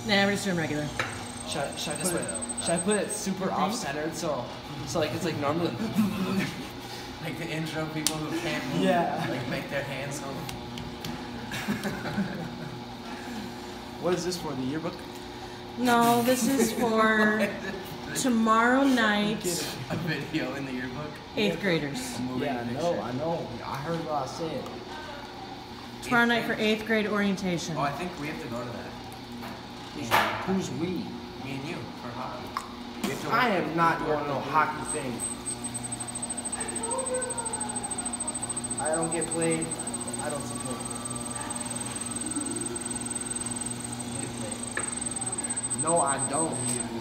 Nah, we're just doing regular. Should I put it super off-centered so like it's like normally like the intro people who can't move, like make their hands move. What is this for, the yearbook? No, this is for tomorrow night. A video in the yearbook. 8th graders. Yeah, I know. I heard what I said. Tomorrow night for 8th grade orientation. Oh, I think we have to go to that. Who's we? Me and you for hockey. We have to I am not going to no hockey thing. I don't get played. I don't see play. No, I don't.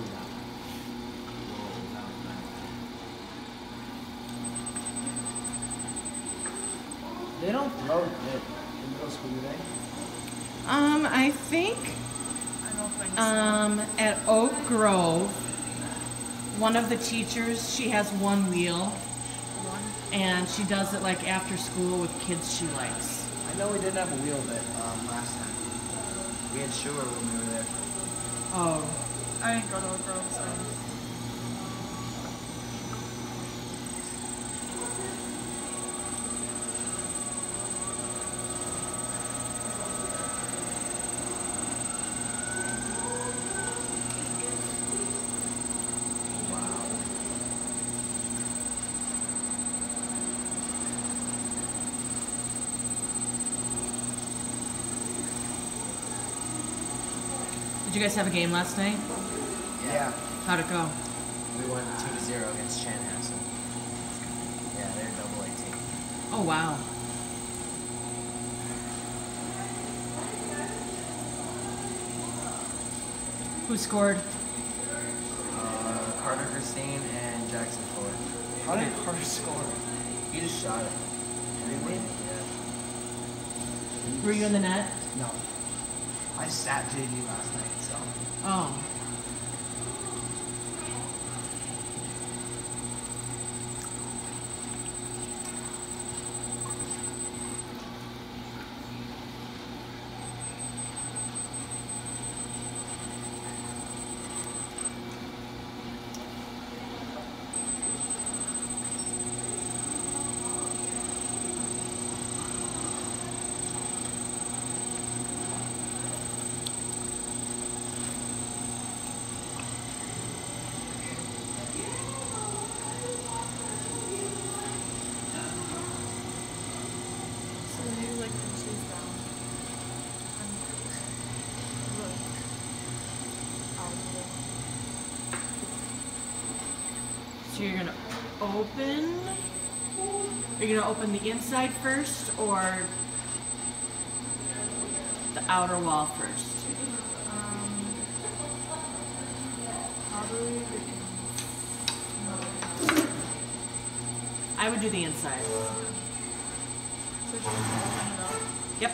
They don't throw it in middle school, do they? I think at Oak Grove, one of the teachers, she has one wheel, and she does it like after school with kids she likes. I know we didn't have a wheel of it last time. We had sugar when we were there. Oh. I didn't go to Oak Grove, so. Did you guys have a game last night? Yeah. How'd it go? We won 2-0 against Chanhassen. Yeah, they're double A team. Oh, wow. Who scored? Carter Christine and Jackson Ford. How did Carter score? He just shot it. Really? Yeah. Were you in the net? No. I sat JV last night, so. Oh. So maybe like inches down. And look out of So you're gonna open. Are you gonna open the inside first or the outer wall first? probably the I would do the inside. so she can open it up. Yep.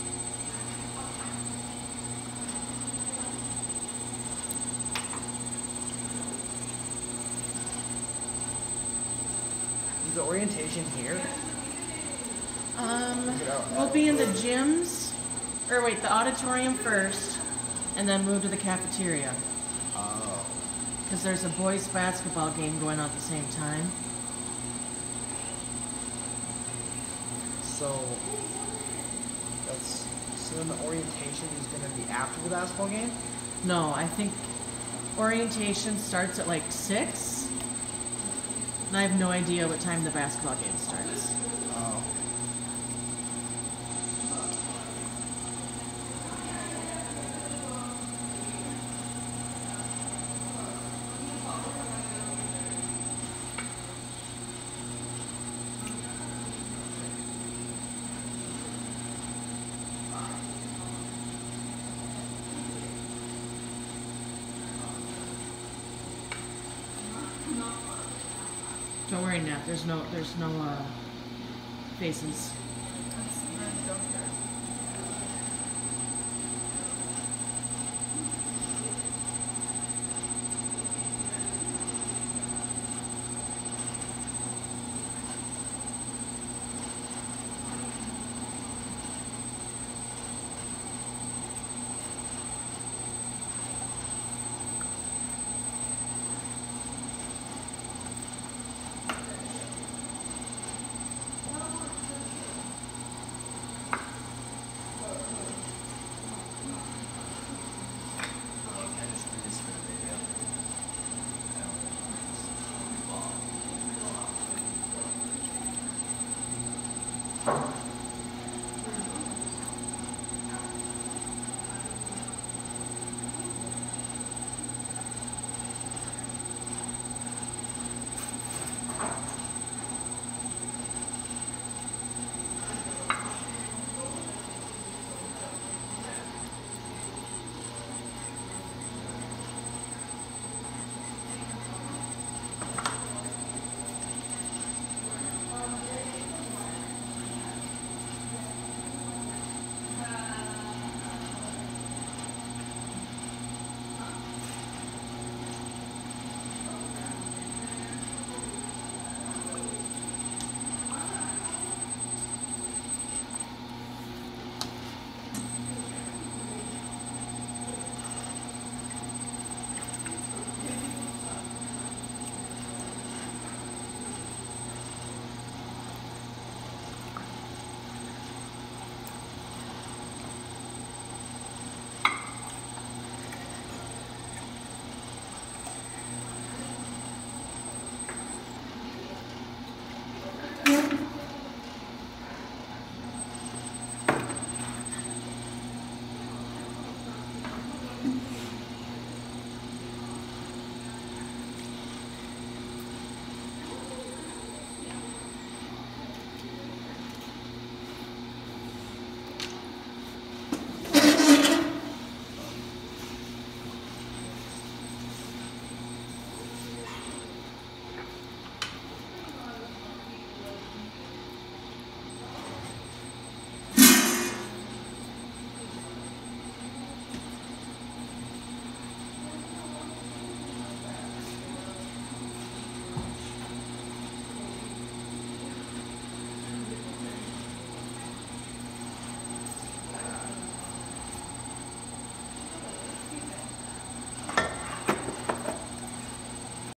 Is the orientation here? We'll be in the gyms, or wait, the auditorium first, and then move to the cafeteria. Oh. Because there's a boys' basketball game going on at the same time. So then the orientation is gonna be after the basketball game? No, I think orientation starts at like 6. And I have no idea what time the basketball game starts. Oh. Don't worry, Nat. There's no faces.